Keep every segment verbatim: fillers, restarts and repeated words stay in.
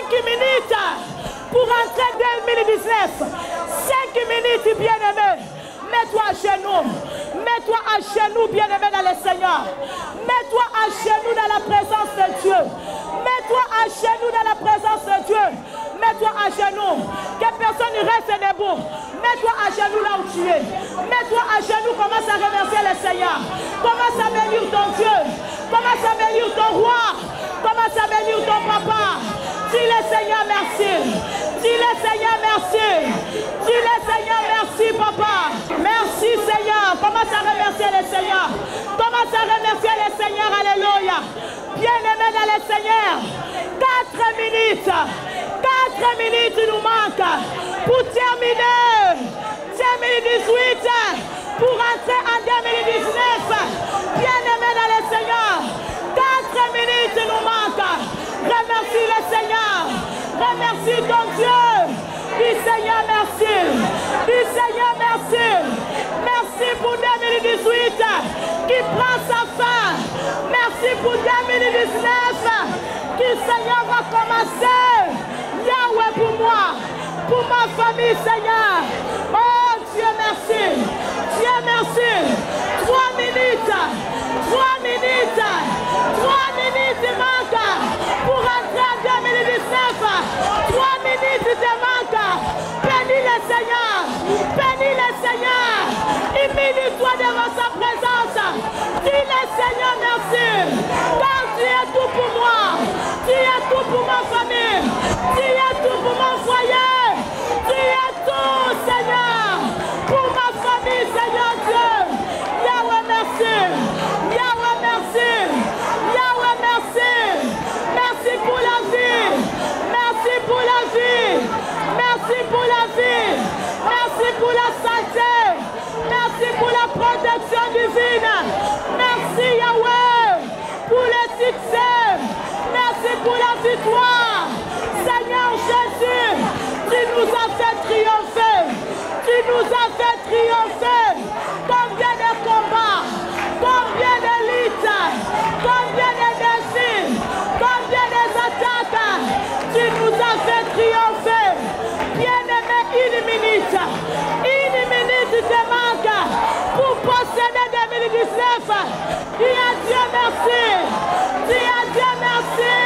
cinq minutes pour entrer deux mille dix-neuf. cinq minutes, bien-aimé. Mets-toi à genoux. Mets-toi à genoux, bien-aimé dans le Seigneur. Mets-toi à genoux dans la présence de Dieu. Mets-toi à genoux dans la présence de Dieu. Mets-toi à genoux. Que personne ne reste debout. Mets-toi à genoux là où tu es. Mets-toi à genoux. Commence à remercier le Seigneur. Commence à bénir ton Dieu. Commence à bénir ton roi. Commence à bénir ton papa. Dis le Seigneur merci. Dis le Seigneur merci. Dis le Seigneur merci, papa. Merci Seigneur. Commence à remercier le Seigneur. Commence à remercier le Seigneur. Alléluia. Bien-aimé dans le Seigneur. Quatre minutes. Quatre minutes nous manquent pour terminer deux mille dix-huit. Pour entrer en deux mille dix-neuf. Bien-aimé dans le Seigneur. Quatre minutes nous manquent. Remercie le Seigneur. Remercie ton Dieu. Dis Seigneur merci. Dis Seigneur merci. Merci pour deux mille dix-huit qui prend sa fin. Merci pour deux mille dix-neuf qui Seigneur va commencer. Yahweh pour moi. Pour ma famille Seigneur. Oh Dieu merci. Dieu merci. Trois minutes. Trois minutes. Trois minutes manquent pour entrer en deux mille dix-neuf. Trois minutes te manquent. Bénis le Seigneur. Bénis le Seigneur. Humilie-toi devant sa présence. Dis le Seigneur merci. Car tu es tout pour moi. Tu es tout pour ma famille. Tu es tout pour mon foyer. Tu es tout Seigneur. Pour ma famille Seigneur Dieu. Yahweh merci. Yahweh merci. Yahweh merci. Merci pour la vie. Merci pour la vie. Merci pour la vie. Merci pour la santé. Merci pour la protection divine. Merci Yahweh pour le succès. Merci pour la victoire. Seigneur Jésus, tu nous as fait triompher. Tu nous as fait triompher. Combien de combats, combien de luttes, combien de défis, combien d'attaques. Tu nous as fait triompher. Bien-aimé, une minute. Une minute te manque pour posséder deux mille dix-neuf. Dis à Dieu merci. Dis à Dieu merci.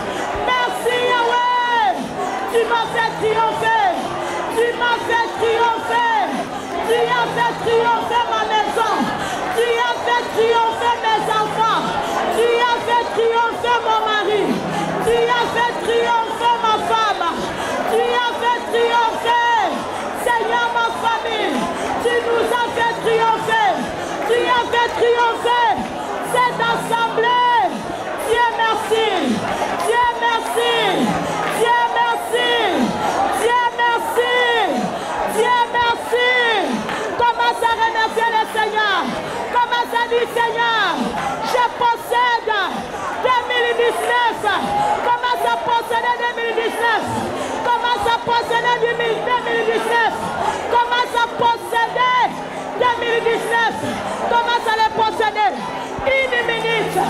Merci Yahweh. Tu m'as fait triompher. Tu m'as fait triompher. Tu as fait triompher ma maison. Tu as fait triompher mes enfants. Tu as fait triompher mon mari. Tu as fait triompher ma femme. Tu as fait triompher, Seigneur, ma famille. Tu nous as fait triompher. Tu as fait triompher cette assemblée. Dieu merci. Dieu merci. Dieu merci. Dieu merci. Dieu merci. Commence à remercier le Seigneur. Commence à dire Seigneur, je possède deux mille dix-neuf. Commence à posséder deux mille dix-neuf. Commence à posséder deux mille dix-neuf. Commence à posséder deux mille dix-neuf. Commence à les posséder. Une minute.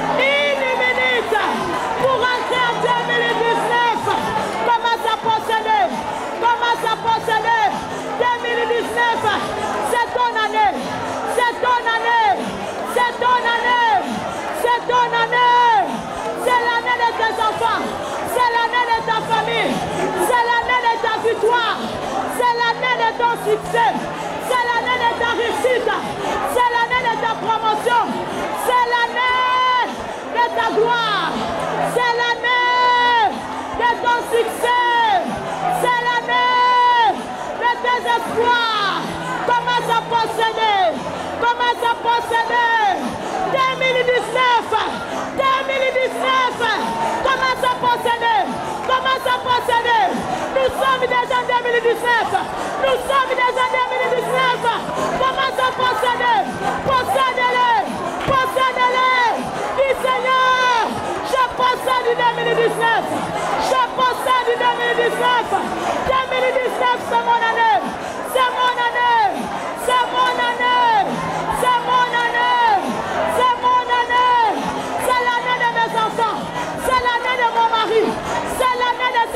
Une minute. Pour entrer en deux mille dix-neuf. Commence à posséder. Commence à posséder. deux mille dix-neuf. C'est ton année. C'est ton année. C'est ton année. C'est ton année. C'est l'année de tes enfants. C'est l'année de ta famille. C'est l'année de ta victoire. C'est l'année de ton succès. C'est l'année de ta réussite. C'est l'année de ta promotion. C'est l'année de ta gloire. C'est l'année de ton succès. C'est l'année de tes espoirs. Commence à posséder. Commence à posséder. deux mille dix-neuf. deux mille dix-neuf. Commence à posséder. Commence à posséder. Nous sommes déjà en deux mille dix-neuf. Nous sommes déjà en deux mille dix-neuf. Commence à posséder. Possède-les. Possède-les. Dis Seigneur, je possède deux mille dix-neuf. Je possède deux mille dix-neuf. deux mille dix-neuf, c'est mon année. C'est mon année. C'est mon année. C'est mon année. C'est mon année. C'est l'année de mes enfants. C'est l'année de mon mari. C'est l'année de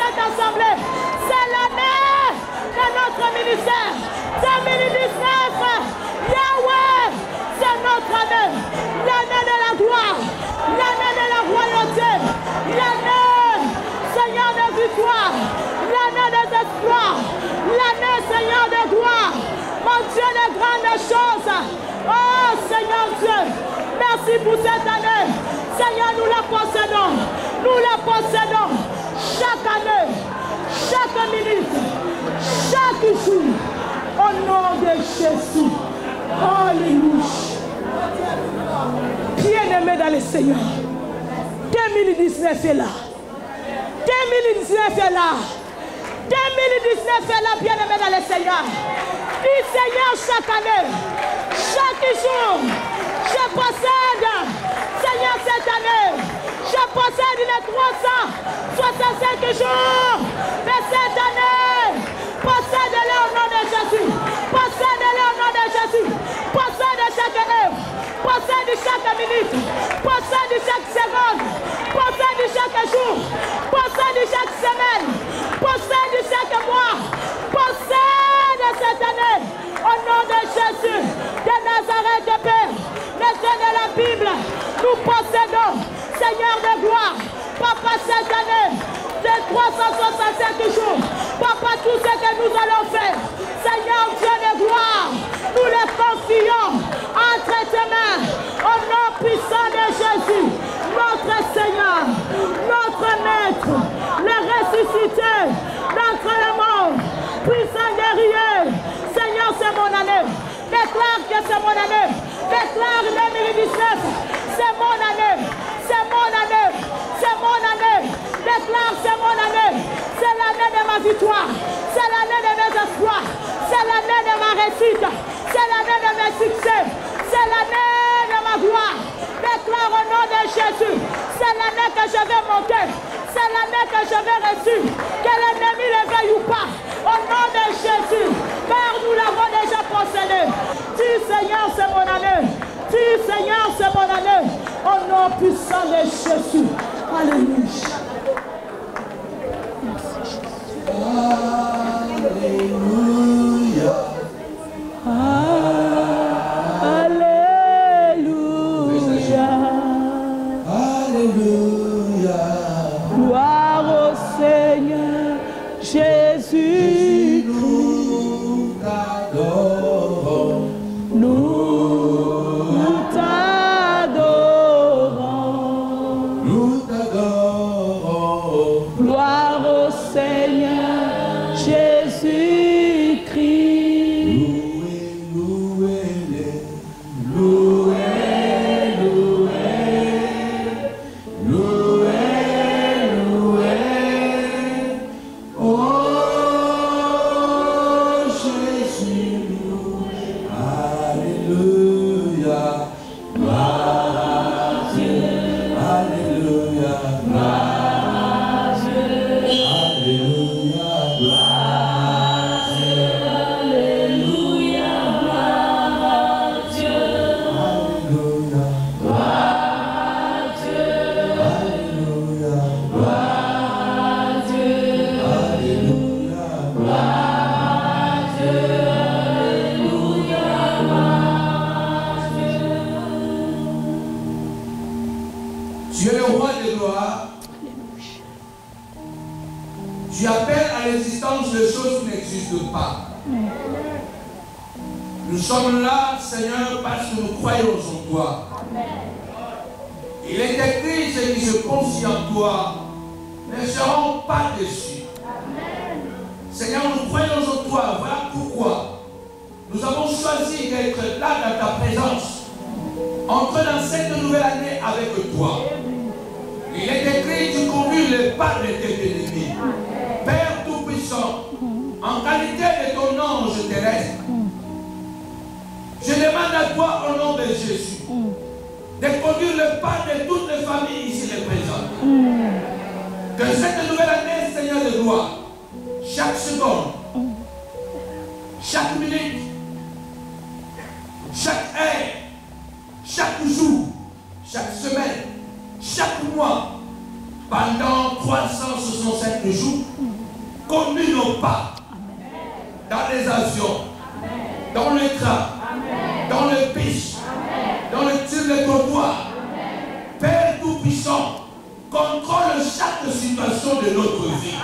des choses. Oh Seigneur Dieu, merci pour cette année. Seigneur, nous la possédons. Nous la possédons. Chaque année, chaque minute, chaque jour. Au nom de Jésus. Alléluia. Bien-aimé dans le Seigneur. deux mille dix-neuf est là. deux mille dix-neuf est là. deux mille dix-neuf est là, bien-aimé dans le Seigneur. Dis Seigneur chaque année, chaque jour, je possède, Seigneur cette année, je possède les trois cent soixante-cinq jours. Mais cette année, possède-les au nom de Jésus. Possède-les au nom de Jésus. Possède chaque heure. Possède chaque minute. Possède chaque seconde. Possède chaque jour. Possède chaque semaine. Possède chaque mois. Possède cette année. Au nom de Jésus de Nazareth, Père, le Dieu de la Bible, nous possédons, Seigneur de gloire, Papa, cette année, ces trois cent soixante-cinq jours, Papa, tout ce que nous allons faire, Seigneur Dieu de gloire, nous les confions entre tes mains, au nom puissant de Jésus, notre Seigneur, notre Maître, le ressuscité, notre mort, puissant guerrier. Seigneur, c'est mon année. Déclare que c'est mon année. Déclare deux mille dix-neuf. C'est mon année. C'est mon année. C'est mon année. Déclare c'est mon année. C'est l'année de ma victoire. C'est l'année de mes espoirs. C'est l'année de ma réussite. C'est l'année de mes succès. C'est l'année de ma gloire. Déclare au nom de Jésus. C'est l'année que je vais monter. C'est l'année que je vais reçu. Que l'ennemi le veuille ou pas. Au nom de Jésus. Car nous l'avons déjà possédé. Dis Seigneur, c'est mon année. Dis Seigneur, c'est mon année. Au nom puissant de Jésus. Alléluia. Alléluia. Alléluia. Gloire au Seigneur Jésus. Nous t'adorons. Nous t'adorons. Nous t'adorons. Gloire au Seigneur Jésus-Christ. Louez, louez, louez, louez, louez, louez. Oh Jésus, alléluia, gloire à Dieu, alléluia, gloire à Dieu, alléluia, gloire à Dieu, alléluia, gloire à Dieu, alléluia, gloire à Dieu, alléluia, gloire à Dieu, alléluia, gloire à Dieu, alléluia, gloire à Dieu. Tu es le roi de gloire. Tu appelles à l'existence des choses qui n'existent pas. Nous sommes là, Seigneur, parce que nous croyons en toi. Il est écrit, ceux qui se confient en toi ne seront pas déçus. Seigneur, nous croyons en toi. Voilà pourquoi nous avons choisi d'être là dans ta présence. Entrer dans cette nouvelle année avec toi. Il est écrit, tu conduis les pas de tes ennemis. Père Tout-Puissant, en qualité de ton ange terrestre, je demande à toi au nom de Jésus de conduire le pas de toutes les familles ici présentes. Que cette nouvelle année, Seigneur de gloire, chaque seconde, chaque minute, chaque heure, chaque jour, chaque semaine, chaque mois, pendant trois cent soixante-cinq jours, conduis nos pas dans les avions, dans les trains, dans les pistes, dans le sur les trottoirs. Père Tout-Puissant, contrôle chaque situation de notre vie.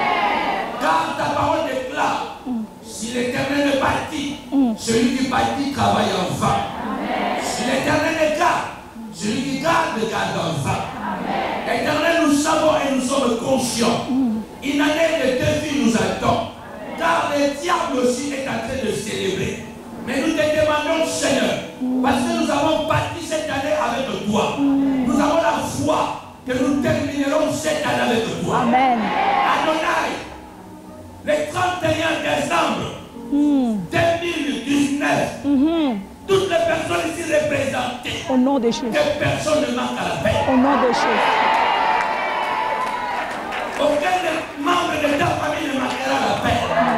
Car ta parole déclare, si l'Éternel est bâti, celui qui bâtit travaille en vain. Si l'Éternel est garde, celui qui garde, garde en vain. Éternel, nous savons et nous sommes conscients. Une année de défi nous attend. Car le diable aussi est en train de célébrer. Mais nous te demandons, Seigneur, parce que nous avons bâti cette année avec toi. Nous avons la foi que nous terminerons cette année avec toi. Amen. Adonai, le trente et un décembre deux mille dix-neuf, Mm-hmm. toutes les personnes ici représentées, Au nom de Jésus. que personne ne manque à la paix. Au nom de Jésus. Aucun membre de ta famille ne manquera la paix.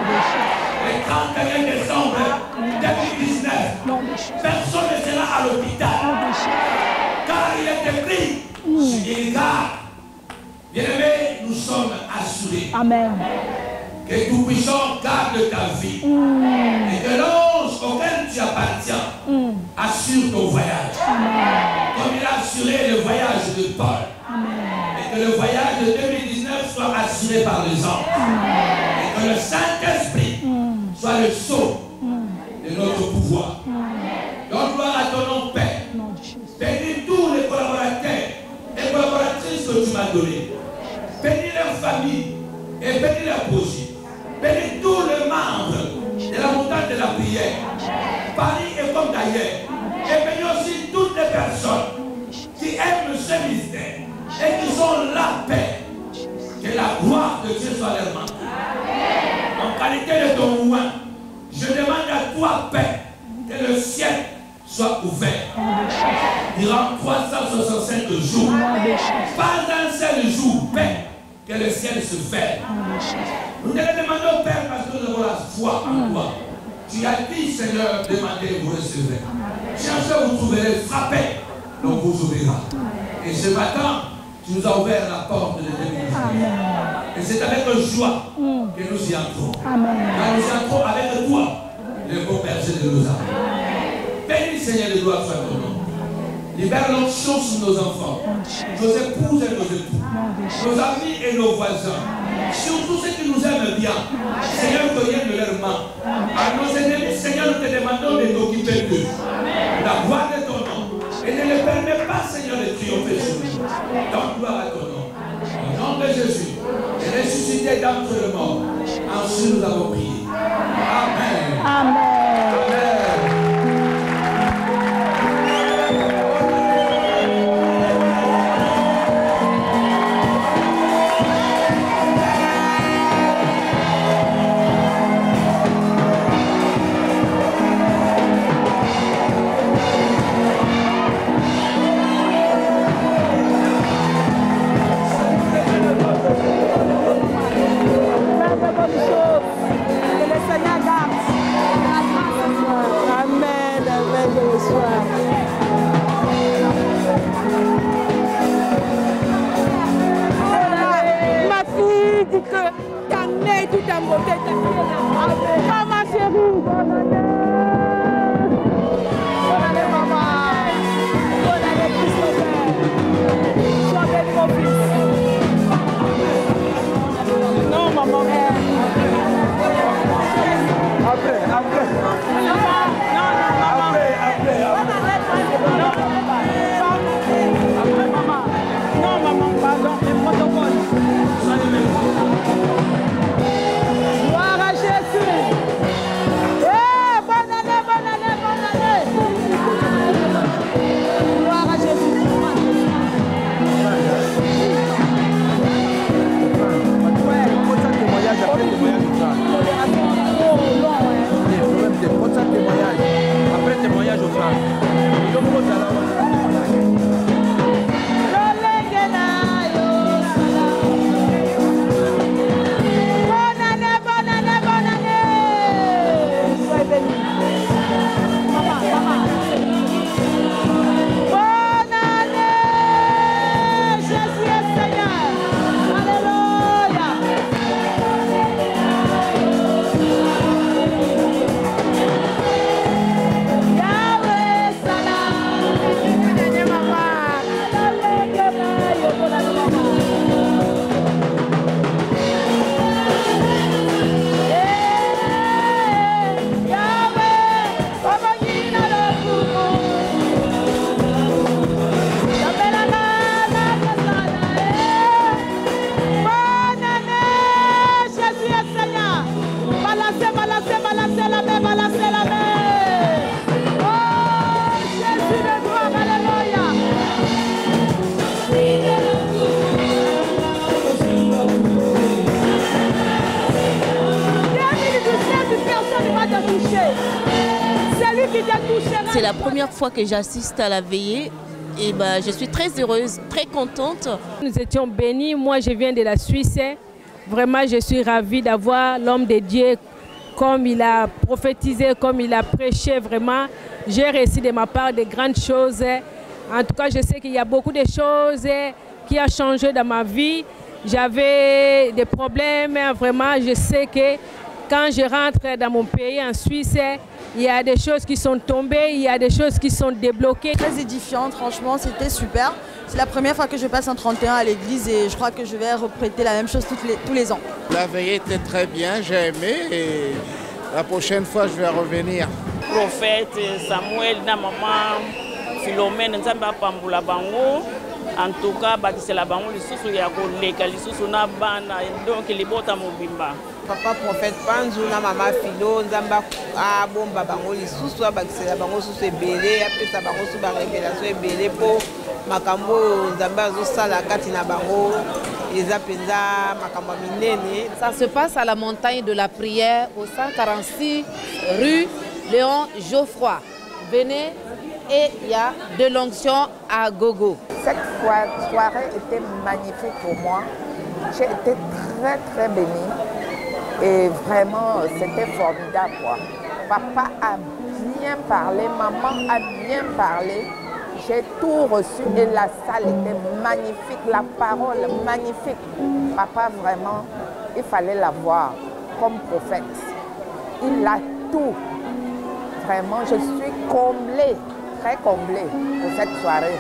Le trente et un décembre deux mille dix-neuf, Nom de Jésus. personne ne sera à l'hôpital. Nom de Jésus. Car il est écrit, si il garde, bien-aimés, nous sommes assurés. Amen. Que Tout-Puissant garde ta vie. Et que l'ange auquel tu appartiens assure ton voyage. Comme il a assuré le voyage de Paul. Et que le voyage de deux mille dix-neuf soit assuré par les anges. Et que le Saint-Esprit soit le sceau de notre pouvoir. Donc, gloire à ton nom, Père. Nom de Jésus. Bénis tous les collaborateurs et collaboratrices que tu m'as donnés. Bénis leurs familles et bénis leurs projets. Bénis tous les membres de la montagne de la prière, Paris et comme d'ailleurs. Et bénis aussi toutes les personnes qui aiment ce mystère et qui sont la paix. Que la gloire de Dieu soit leur manque. En qualité de ton roi, je demande à toi, Père, que le ciel soit ouvert. Durant trois cent soixante-cinq jours, pas un seul jour, Père, que le ciel se ferme. Nous te le demandons, Père, parce que nous avons la foi en toi. Tu as dit, Seigneur, demandez, vous recevrez. Cherchez, vous trouverez, frappez, donc vous ouvrira. Et ce matin, tu nous as ouvert la porte de l'éternité. Et c'est avec joie que nous y entrons. Amen. Car nous y entrons avec toi, le bon berger de nos âmes. Bénis, Seigneur, de gloire soit ton nom. Libère l'onction sur nos enfants, nos épouses et nos époux, nos amis et nos voisins. Surtout ceux qui nous aiment bien. Seigneur, que rien ne leur manque. À nos ennemis, Seigneur, nous te demandons de t'occuper d'eux. La gloire de ton nom. Et ne les permets pas, Seigneur, de triompher sur nous. Donc, gloire à ton nom. Au nom de Jésus, et ressuscité d'entre les morts. Ainsi nous avons prié. Amen. Amen. Amen. Ma fille dit que ta mère, tout ta beauté, ta fille. Ah, ma chérie, bonne année. Bonne année, maman. Bonne année, Christopher. Sois béni, mon fils. Non, maman. Après, après. Non, non, maman. Après, après, après. Après, maman. Non, maman, pardon, le protocole. Gloire à Jésus. Eh, bonne année, bonne année, bonne année. Gloire à Jésus. Ouais, on peut ça témoignage. C'est la première fois que j'assiste à la veillée et bah, je suis très heureuse, très contente. Nous étions bénis, moi je viens de la Suisse. Vraiment je suis ravie d'avoir l'homme de Dieu comme il a prophétisé, comme il a prêché vraiment. J'ai reçu de ma part de grandes choses. En tout cas je sais qu'il y a beaucoup de choses qui ont changé dans ma vie. J'avais des problèmes, vraiment je sais que quand je rentre dans mon pays, en Suisse, il y a des choses qui sont tombées, il y a des choses qui sont débloquées. Très édifiante, franchement, c'était super. C'est la première fois que je passe un trente et un à l'église et je crois que je vais répéter la même chose toutes les, tous les ans. La veillée était très bien, j'ai aimé et la prochaine fois je vais revenir. Prophète Samuel, na maman Philomène, nzamba pambula bango. En tout cas, c'est la bango lisusu ya koleka lisusu na bana donc libota mobimba. Papa prophète Panzu na mama Philo nzamba a bomba bango lisusu abakisela bango susu ebele apesa bango su ba révélation ebele po makambo nzamba azosala kati na bango eza penza makambo minene. Ça se passe à la montagne de la prière au cent quarante-six rue Léon Geoffroy. Venez et il y a de l'onction à gogo. Cette soirée était magnifique pour moi. J'ai été très très bénie et vraiment c'était formidable quoi. Papa a bien parlé, maman a bien parlé. J'ai tout reçu et la salle était magnifique, la parole magnifique. Papa vraiment, il fallait la voir comme prophète. Il a tout. Vraiment, je suis comblée, très comblée pour cette soirée.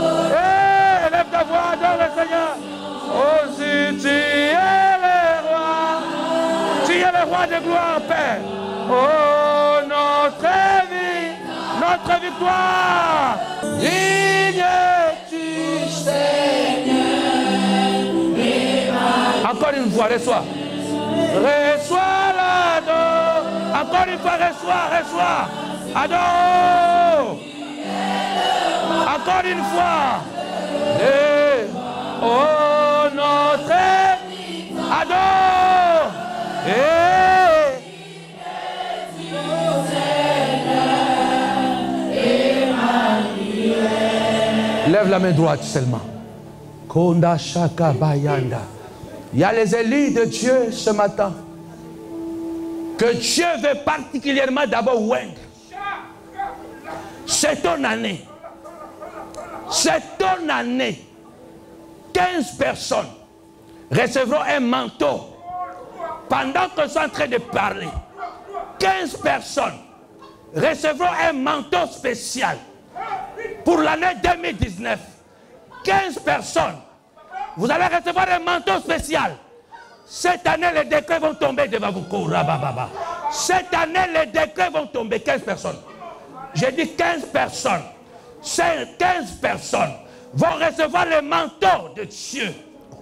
Hey, élève ta voix, adore le Seigneur. Oh, si tu es le roi, tu es le roi de gloire, Père. Oh, notre vie, notre victoire. Digne tu Seigneur. Encore une fois, reçois. Reçois l'adore. Encore une fois, reçois, reçois. Adore. Encore une fois. Et, oh, notre adore. Et, lève la main droite seulement. Konda Shaka Bayanda. Il y a les élus de Dieu ce matin que Dieu veut particulièrement d'abord oindre. C'est ton année. C'est ton année. quinze personnes recevront un manteau pendant que je suis en train de parler. quinze personnes recevront un manteau spécial pour l'année deux mille dix-neuf. quinze personnes. Vous allez recevoir un manteau spécial. Cette année, les décrets vont tomber devant vous. Cette année, les décrets vont tomber. quinze personnes. J'ai dit quinze personnes. Ces quinze personnes vont recevoir le manteau de Dieu.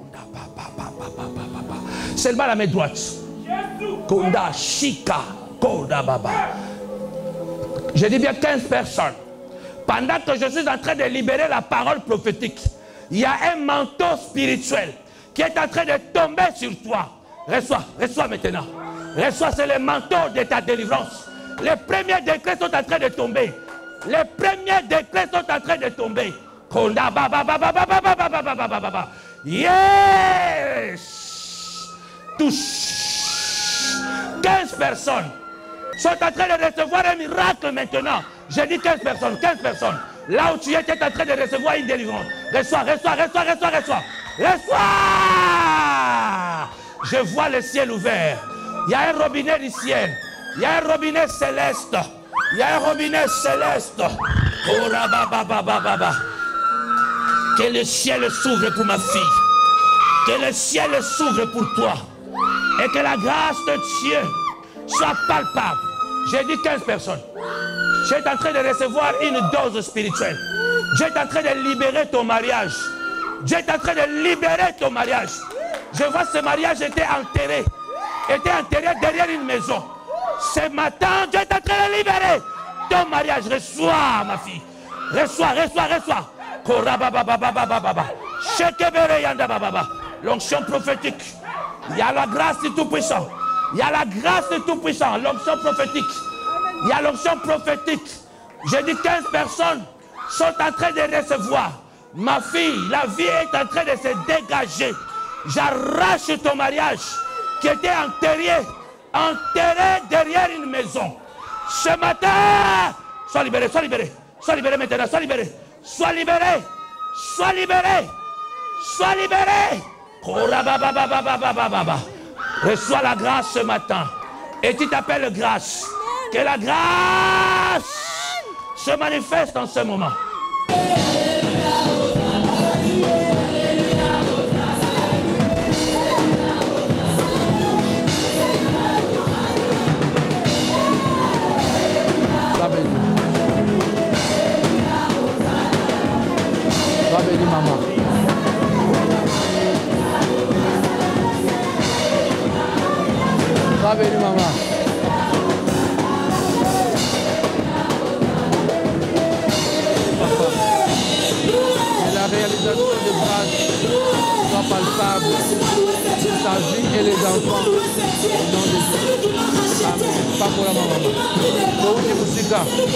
Seulement la main droite. Konda Shika Koda Baba. J'ai dit bien quinze personnes. Pendant que je suis en train de libérer la parole prophétique, il y a un manteau spirituel qui est en train de tomber sur toi. Reçois, reçois maintenant. Reçois, c'est le manteau de ta délivrance. Les premiers décrets sont en train de tomber. Les premiers décrets sont en train de tomber. Konda baba baba baba baba baba baba baba. Yes. Touche. quinze personnes sont en train de recevoir un miracle maintenant. J'ai dit quinze personnes, quinze personnes. Là où tu es, tu es en train de recevoir une délivrance. Reçois, reçois, reçois, reçois, reçois. Reçois. Je vois le ciel ouvert. Il y a un robinet du ciel. Il y a un robinet céleste. Il y a un robinet céleste. Que le ciel s'ouvre pour ma fille. Que le ciel s'ouvre pour toi. Et que la grâce de Dieu soit palpable. J'ai dit quinze personnes. Tu es en train de recevoir une dose spirituelle. Dieu est en train de libérer ton mariage. Dieu est en train de libérer ton mariage. Je vois ce mariage était enterré. Était enterré derrière une maison. Ce matin, Dieu est en train de libérer ton mariage. Reçois, ma fille. Reçois, reçois, reçois. L'onction prophétique. Il y a la grâce du Tout-Puissant. Il y a la grâce du Tout-Puissant. L'onction prophétique. Il y a l'onction prophétique. J'ai dit quinze personnes sont en train de recevoir. Ma fille, la vie est en train de se dégager. J'arrache ton mariage qui était enterré, enterré derrière une maison. Ce matin, sois libéré, sois libéré, sois libéré maintenant, sois libéré, sois libéré, sois libéré, sois libéré. Reçois la grâce ce matin. Et tu t'appelles grâce. Que la grâce se manifeste en ce moment. Va bénir maman. Va bénir maman. Et la réalisation des grâces soit palpable sur sa vie et les enfants au nom de Jésus. Amen. Pas pour la maman. Pour vous, musique.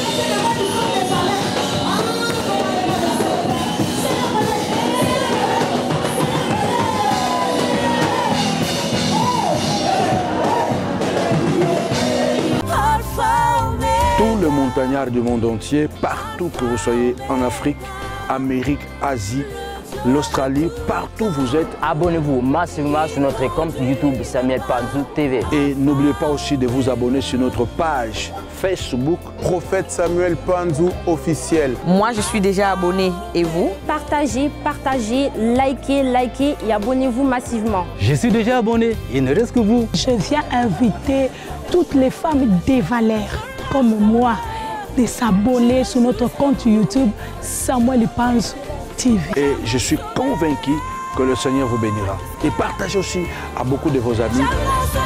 Tous les montagnards du monde entier, partout que vous soyez, en Afrique, Amérique, Asie, l'Australie, partout vous êtes. Abonnez-vous massivement sur notre compte YouTube Samuel Panzou T V. Et n'oubliez pas aussi de vous abonner sur notre page Facebook Prophète Samuel Panzou officiel. Moi je suis déjà abonné, et vous? Partagez, partagez, likez, likez et abonnez-vous massivement. Je suis déjà abonné, il ne reste que vous. Je viens inviter toutes les femmes des valeurs comme moi de s'abonner sur notre compte YouTube Samuel Panzou T V. Et je suis convaincu que le Seigneur vous bénira. Et partagez aussi à beaucoup de vos amis.